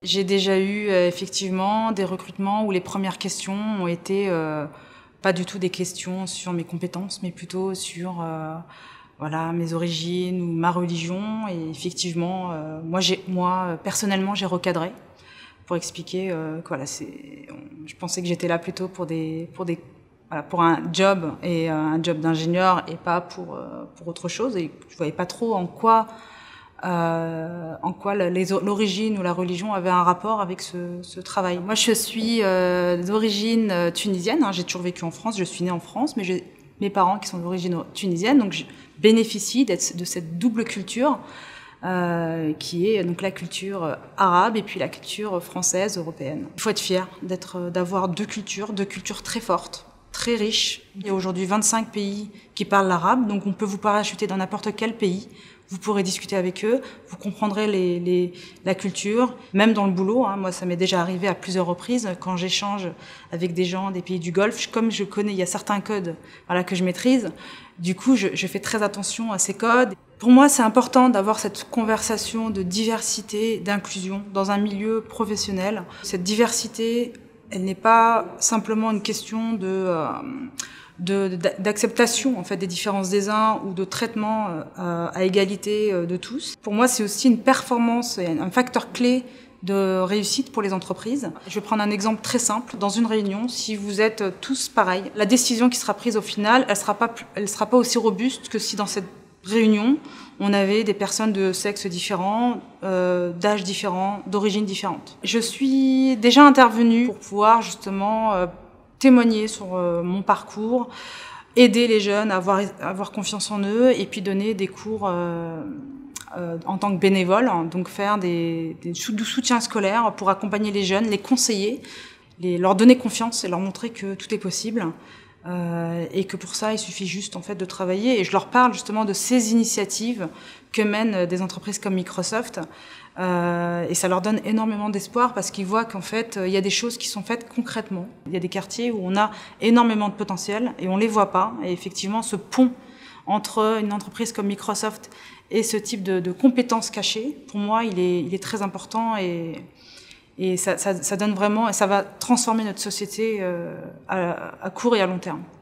J'ai déjà eu effectivement des recrutements où les premières questions ont été pas du tout des questions sur mes compétences, mais plutôt sur voilà, mes origines ou ma religion. Et effectivement, moi personnellement, j'ai recadré pour expliquer que voilà, je pensais que j'étais là plutôt voilà, pour un job et un job d'ingénieur et pas pour autre chose. Et je voyais pas trop en quoi l'origine ou la religion avait un rapport avec ce travail. Moi, je suis d'origine tunisienne. Hein, j'ai toujours vécu en France. Je suis née en France, mais j'ai mes parents qui sont d'origine tunisienne, donc je bénéficie de cette double culture qui est donc la culture arabe et puis la culture française, européenne. Il faut être fier d'avoir deux cultures très fortes, très riches. Il y a aujourd'hui 25 pays qui parlent l'arabe, donc on peut vous parachuter dans n'importe quel pays. Vous pourrez discuter avec eux, vous comprendrez la culture, même dans le boulot. Hein, moi, ça m'est déjà arrivé à plusieurs reprises quand j'échange avec des gens des pays du Golfe. Comme je connais, il y a certains codes voilà, que je maîtrise. Du coup, je fais très attention à ces codes. Pour moi, c'est important d'avoir cette conversation de diversité, d'inclusion dans un milieu professionnel. Cette diversité, elle n'est pas simplement une question d'acceptation en fait des différences des uns ou de traitement à égalité de tous. Pour moi, c'est aussi une performance et un facteur clé de réussite pour les entreprises. Je vais prendre un exemple très simple. Dans une réunion, si vous êtes tous pareils, la décision qui sera prise au final, elle sera pas aussi robuste que si dans cette réunion, on avait des personnes de sexes différents, d'âges différents, d'origines différentes. Je suis déjà intervenue pour pouvoir justement témoigner sur mon parcours, aider les jeunes à avoir confiance en eux et puis donner des cours en tant que bénévole, hein, donc faire du soutien scolaire pour accompagner les jeunes, les conseiller, leur donner confiance et leur montrer que tout est possible. Et que pour ça, il suffit juste en fait de travailler. Et je leur parle justement de ces initiatives que mènent des entreprises comme Microsoft. Et ça leur donne énormément d'espoir parce qu'ils voient qu'en fait, il y a des choses qui sont faites concrètement. Il y a des quartiers où on a énormément de potentiel et on les voit pas. Et effectivement, ce pont entre une entreprise comme Microsoft et ce type de compétences cachées, pour moi, il est très important et ça donne vraiment, et ça va transformer notre société à court et à long terme.